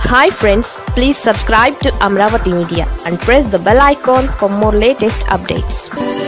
Hi friends, please subscribe to Amravati Media and press the bell icon for more latest updates.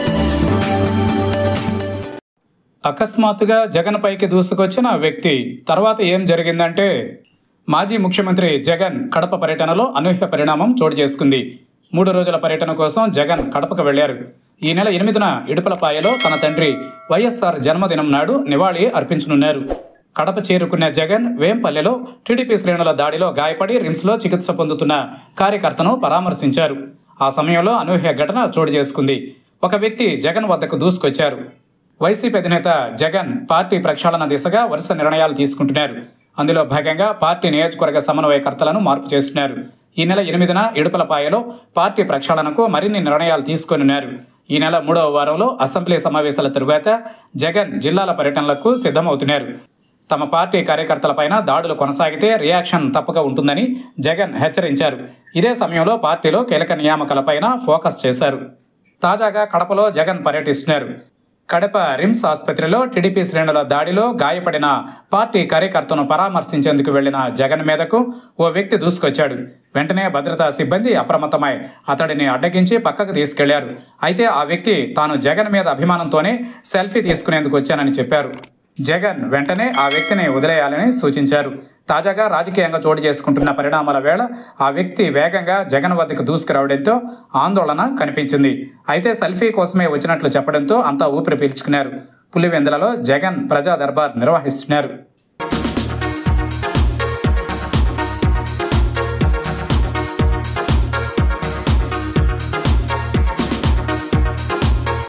అకస్మాత్తుగా జగన్ పైకి దూసుకొచ్చిన వ్యక్తి తర్వాత ఏం జరిగిందంటే మాజీ ముఖ్యమంత్రి జగన్ కడప పర్యటనలో అనూహ్య పరిణామం చోటు చేసుకుంది. 3 రోజుల పర్యటన కోసం జగన్ కడపకు వెళ్లారు. ఈ నెల 8న ఇడుపులపాయలో తన తండ్రి వైఎస్ఆర్ జన్మదినం నాడు నివాళి అర్పించనున్నారు. కడప చేరుకున్న జగన్ వేంపల్లెలో టీడీపీ శ్రేణుల దాడిలో గాయపడి రిమ్స్లో చికిత్స పొందుతున్న కార్యకర్తను పరామర్శించారు. ఆ సమయంలో అనూహ్య ఘటన చోటు చేసుకుంది. ఒక వ్యక్తి జగన్ వద్దకు దూసుకొచ్చారు. వైసీపీ అధినేత జగన్ పార్టీ ప్రక్షాళన దిశగా వరుస నిర్ణయాలు తీసుకుంటున్నారు. అందులో భాగంగా పార్టీ నియోజకవర్గ సమన్వయకర్తలను మార్పు చేస్తున్నారు. ఈ నెల 8న ఇడుపులపాయలో పార్టీ ప్రక్షాళనకు మరిన్ని నిర్ణయాలు తీసుకొనున్నారు. ఈ నెల 3వ వారంలో అసెంబ్లీ సమావేశాల తరువాత జగన్ జిల్లాల పర్యటనలకు సిద్ధమవుతున్నారు. తమ పార్టీ కార్యకర్తలపైన దాడులు కొనసాగితే రియాక్షన్ తప్పక ఉంటుందని జగన్ హెచ్చరించారు. ఇదే సమయంలో పార్టీలో కీలక నియామకాలపైన ఫోకస్ చేశారు. తాజాగా కడపలో జగన్ పర్యటిస్తున్నారు. కడప రిమ్స్ ఆసుపత్రిలో టీడీపీ శ్రేణుల దాడిలో గాయపడిన పార్టీ కార్యకర్తను పరామర్శించేందుకు వెళ్లిన జగన్ మీదకు ఓ వ్యక్తి దూసుకొచ్చాడు. వెంటనే భద్రతా సిబ్బంది అప్రమత్తమై అతడిని అడ్డగించి పక్కకు తీసుకెళ్లారు. అయితే ఆ వ్యక్తి తాను జగన్ మీద అభిమానంతోనే సెల్ఫీ తీసుకునేందుకు వచ్చానని చెప్పారు. జగన్ వెంటనే ఆ వ్యక్తిని వదిలేయాలని సూచించారు. తాజాగా రాజకీయంగా చోటు చేసుకుంటున్న పరిణామాల వేళ ఆ వ్యక్తి వేగంగా జగన్ వద్దకు దూసుకురావడంతో ఆందోళన కనిపించింది. అయితే సెల్ఫీ కోసమే వచ్చినట్లు చెప్పడంతో అంతా ఊపిరి పీల్చుకున్నారు. పులివెందులలో జగన్ ప్రజా దర్బార్ నిర్వహిస్తున్నారు.